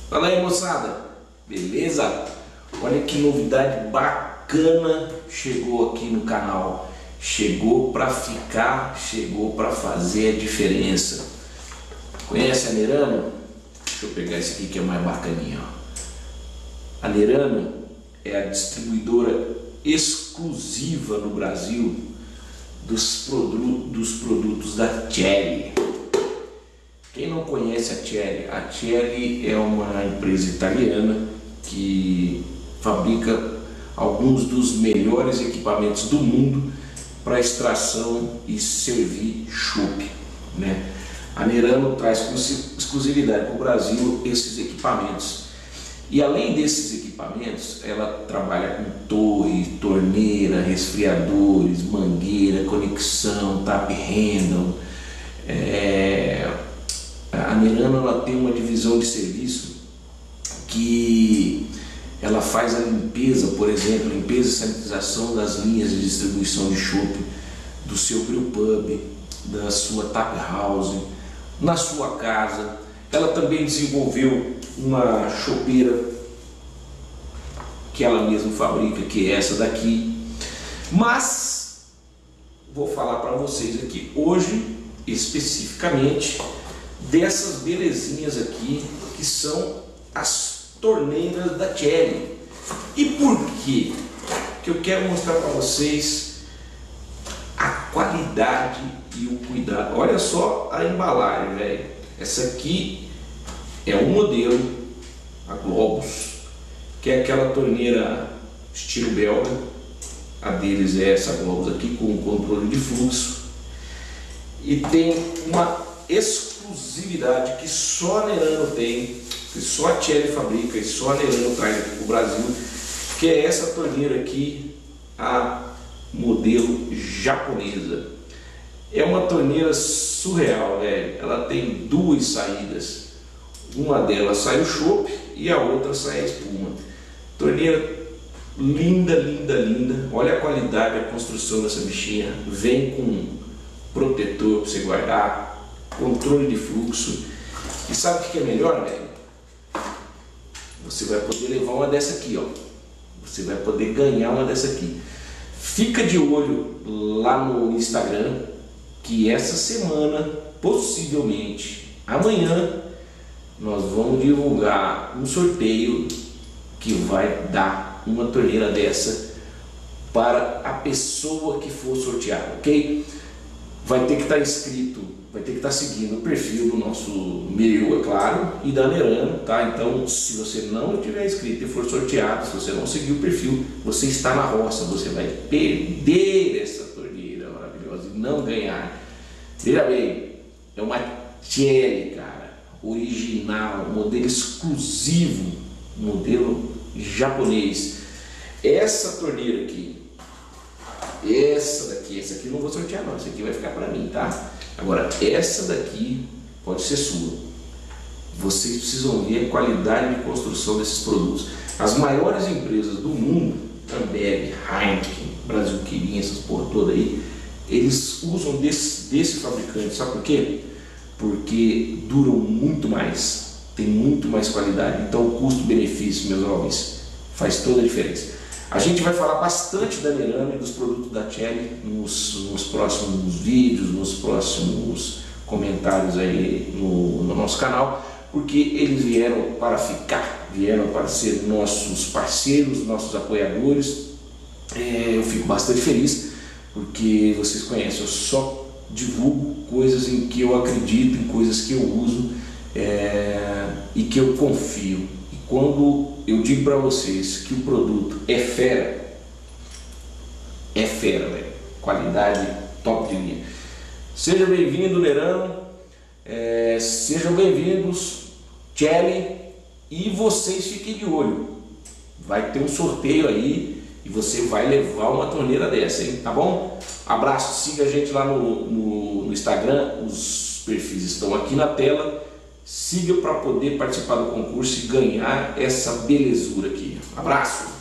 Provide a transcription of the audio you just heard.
Fala aí, moçada, beleza? Olha que novidade bacana chegou aqui no canal. Chegou para ficar, chegou para fazer a diferença. Conhece a Nerano? Deixa eu pegar esse aqui que é mais bacaninha. A Nerano é a distribuidora exclusiva no Brasil dos produtos da Thierry. Quem não conhece a Thierry é uma empresa italiana que fabrica alguns dos melhores equipamentos do mundo para extração e servir chopp, né? A Nerano traz com exclusividade para o Brasil esses equipamentos. E além desses equipamentos, ela trabalha com torre, torneira, resfriadores, mangueira, conexão, tap handle. A Nerano ela tem uma divisão de serviço que ela faz a limpeza, por exemplo, limpeza e sanitização das linhas de distribuição de chopp, do seu brewpub, da sua tap house, na sua casa. Ela também desenvolveu uma chopeira que ela mesma fabrica, que é essa daqui. Mas vou falar para vocês aqui hoje especificamente dessas belezinhas aqui, que são as torneiras da Thierry. E por quê? Que eu quero mostrar para vocês a qualidade e o cuidado. Olha só a embalagem, velho. Essa aqui é um modelo, a Globus, que é aquela torneira estilo belga. A deles é essa Globus aqui, com controle de fluxo. E tem uma exclusividade que só a Nerano tem, que só a Thierry fabrica e só a Nerano traz aqui para o Brasil, que é essa torneira aqui, a modelo japonesa. É uma torneira surreal, velho. Ela tem duas saídas. Uma delas sai o chopp e a outra sai a espuma. Torneira linda, linda, linda. Olha a qualidade, a construção dessa bichinha. Vem com protetor para você guardar, controle de fluxo. E sabe o que é melhor, velho? Você vai poder levar uma dessa aqui, ó. Você vai poder ganhar uma dessa aqui. Fica de olho lá no Instagram, que essa semana, possivelmente amanhã, nós vamos divulgar um sorteio que vai dar uma torneira dessa para a pessoa que for sorteada, ok? Vai ter que estar inscrito, vai ter que estar seguindo o perfil do nosso meu, é claro, e da Nerano, tá? Então, se você não tiver inscrito e for sorteado, se você não seguir o perfil, você está na roça, você vai perder essa torneira maravilhosa e não ganhar. Veja bem, é uma Thierry, cara, original, modelo exclusivo, modelo japonês. Essa torneira aqui, essa aqui eu não vou sortear não, essa aqui vai ficar para mim, tá? Agora, essa daqui pode ser sua. Vocês precisam ver a qualidade de construção desses produtos. As maiores empresas do mundo, Ambev, Heineken, Brasil Quirin, essas porra toda aí, eles usam desse fabricante. Sabe por quê? Porque duram muito mais, tem muito mais qualidade. Então o custo-benefício, meus jovens, faz toda a diferença. A gente vai falar bastante da Nerano e dos produtos da Thierry nos próximos vídeos, nos próximos comentários aí no nosso canal, porque eles vieram para ficar, vieram para ser nossos parceiros, nossos apoiadores. Eu fico bastante feliz, porque vocês conhecem, eu só divulgo coisas em que eu acredito, em coisas que eu uso e que eu confio. E quando eu digo para vocês que o produto é fera, velho. Qualidade top de linha. Seja bem-vindo, Nerano. Sejam bem-vindos, Thierry. E vocês fiquem de olho. Vai ter um sorteio aí e você vai levar uma torneira dessa, hein? Tá bom? Abraço, siga a gente lá no Instagram. Os perfis estão aqui na tela. Siga para poder participar do concurso e ganhar essa belezura aqui. Abraço!